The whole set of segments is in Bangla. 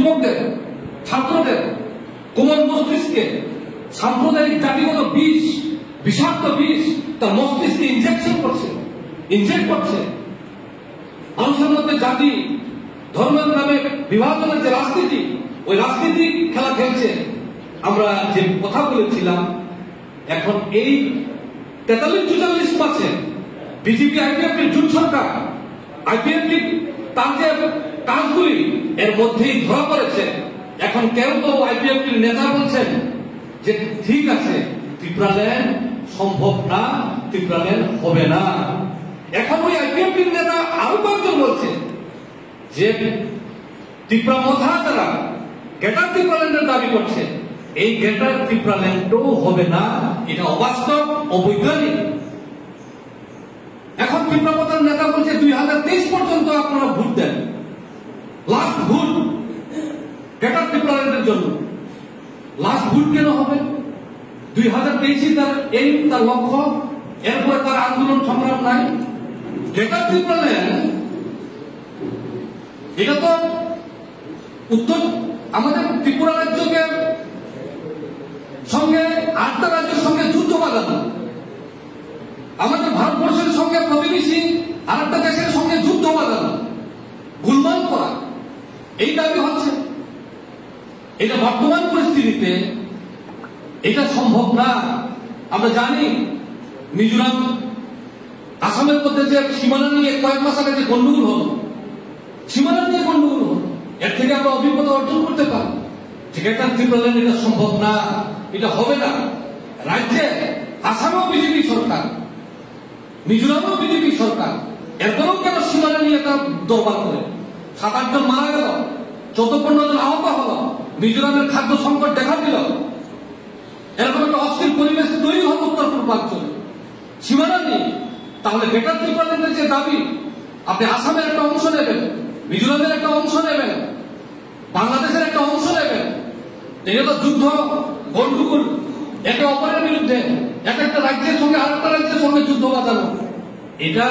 যুবকদের, ছাত্রদের কোমল মস্তিষ্কে সাম্প্রদায়িক জাতিগত বিষ, বিষাক্ত বিষ তার মস্তিষ্কে ইনজেক্ট করছে। মানুষের মধ্যে জাতি ধর্মের নামে বিভাজনের যে রাজনীতি, ওই রাজনীতি খেলা খেলছে। আমরা যে কথা বলেছিলাম, এখন এই 43-44 মাসে বিজেপি আইপিএফটির জোট সরকার, আইপিএফটি তার যে কাজগুলি এর মধ্যেই ধরা পড়েছে। এখন কেউ তো আইপিএফটির নেতা বলছেন যে ঠিক আছে, ত্রিপুরাল্যান্ড সম্ভব না, ত্রিপুরাল্যান্ড হবে না। এখন ওই আইপিএফটির নেতা আরো কয়েকজন বলছে যে ত্রিপুরা মথা যারা গ্রেটার ত্রিপুরাল্যান্ডের দাবি করছে, এই গ্রেটার ত্রিপুরাল্যান্ডও হবে না, এটা অবাস্তব, অবৈজ্ঞানিক। এখন ত্রিপুরা মথার নেতা বলছে 2023 পর্যন্ত আপনারা ভোট দেন, লাস্ট ভোট গ্রেটার ত্রিপুরাল্যান্ডের জন্য। লাস্ট ভোট কেন হবে? 2023 তার এই তার লক্ষ্য, এরপরে তার আন্দোলন সংগ্রাম নাই। গ্রেটার ত্রিপুরাল্যান্ড এটা তো উত্তর আমাদের ত্রিপুরা রাজ্যকে সঙ্গে 8টা রাজ্যের সঙ্গে যুদ্ধ বাঁধানো, আমাদের ভারতবর্ষের সঙ্গে প্রতিবেশী আরেকটা দেশের সঙ্গে যুদ্ধ বাঁধানো, গোলমাল করা, এই দাবি হচ্ছে। এটা বর্তমান পরিস্থিতিতে এটা সম্ভব না। আমরা জানি মিজোরাম আসামের মধ্যে যে সীমানা নিয়ে কয়েক মাস আগে যে গন্ডগোল হলো, সীমানা নিয়ে গন্ডগোল হলো, এর থেকে আমরা অভিজ্ঞতা অর্জন করতে পারি যে গ্রেটার ত্রিপুরাল্যান্ড এটা সম্ভব না, এটা হবে না। রাজ্যে আসামেও বিজেপি সরকার, মিজোরামেও বিজেপি সরকার, এরপরেও কেন সীমানা নিয়ে তারা দরবার করে? 7-8 জন মারা গেল, 14-15 জন আহত হলো, মিজোরামের খাদ্য সংকট দেখা দিল, এরকম একটা অস্থির পরিবেশ তৈরি হবে উত্তর পূর্বাঞ্চলে সীমানা নিয়ে। তাহলে গ্রেটার ত্রিপুরাল্যান্ডের যে দাবি, আপনি আসামের একটা অংশ নেবেন, মিজোরামের একটা অংশ নেবেন, বাংলাদেশের একটা অংশ নেবেন, এটা তো যুদ্ধ, গন্ডগোল, একে অপরের বিরুদ্ধে, এক একটা রাজ্যের সঙ্গে আরেকটা রাজ্যের সঙ্গে যুদ্ধ বাঁধানো, এটা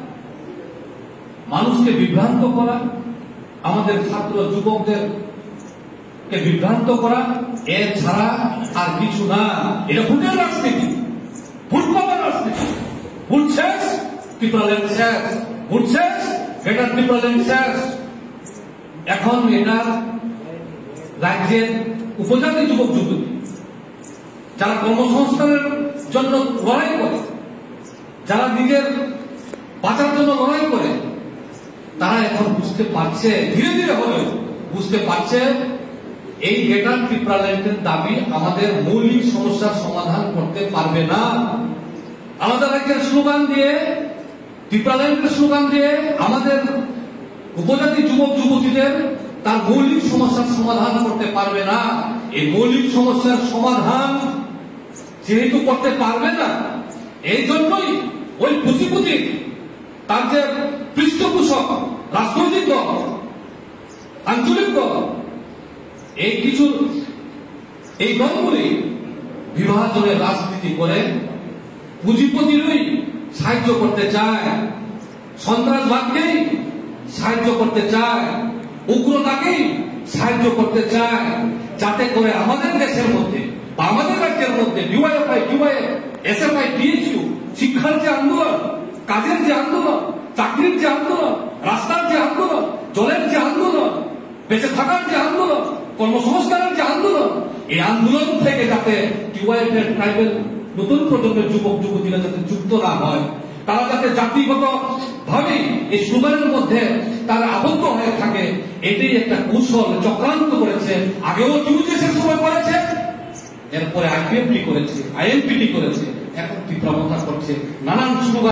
মানুষকে বিভ্রান্ত করা, আমাদের ছাত্র যুবকদের বিভ্রান্ত করা, এর ছাড়া আর কিছু না। এটা ভোটের রাজনীতি, ভোট পাওয়ার রাজনীতি। ভোট শেষ, ত্রিপুরাল্যান্ড শেষ, ভোট শেষ, গ্রেটার ত্রিপুরাল্যান্ড শেষ। এখন এটা রাজ্যের উপজাতি যুবক যুবতী যারা কর্মসংস্থানের জন্য লড়াই করে, যারা নিজের বাঁচার জন্য লড়াই করে, তারা এখন বুঝতে পারছে, ধীরে ধীরে হলেও বুঝতে পারছে এই গ্রেটার ত্রিপুরাল্যান্ডের দাবি আমাদের মৌলিক সমস্যার সমাধান করতে পারবে না। আমাদের রাজ্যের স্লোগান দিয়ে, ত্রিপুরাল্যান্ডের স্লোগান দিয়ে আমাদের উপজাতি যুবক যুবতীদের তার মৌলিক সমস্যার সমাধান করতে পারবে না। এই মৌলিক সমস্যার সমাধান যেহেতু করতে পারবে না, এই জন্যই ওই পুঁজিপুঁজি তার যে পৃষ্ঠপোষক রাজনৈতিক দল, আঞ্চলিক দল, এই কিছু এই দলগুলি বিভাজনের রাজনীতি করে পুঁজিপতিরই সাহায্য করতে চায়, সন্ত্রাসবাদকেই সাহায্য করতে চায়, উগ্রতাকেই সাহায্য করতে চায়, যাতে করে আমাদের দেশের মধ্যে বা আমাদের রাজ্যের মধ্যে ডিওয়াইএফআই, ডিওয়াইএফ, এসএফআই, টিএসইউ, শিক্ষার যে আন্দোলন, কাজের যে আন্দোলন, চাকরির যে আন্দোলন, রাস্তার যে আন্দোলন, জলের যে আন্দোলন, বেঁচে থাকার যে আন্দোলন, কর্মসংস্থানের যে আন্দোলন, এই আন্দোলন থেকে যাতে ডিওয়াইএফ এর ট্রাইবেল নতুন প্রজন্মের যুবক যুবতীরা যাতে যুক্ত না হয়, তারা যাতে জাতিগত ভাবে এই স্লোগানের মধ্যে তারা আবদ্ধ হয়ে থাকে, এটাই একটা কৌশল চক্রান্ত করেছে। আগেও টিউজেসের সময় করেছে, এরপরে আইপিএফটি করেছে, আইএনপিটি করেছে, এখন ত্রিপুরা মথা করছে, নানান স্লোগান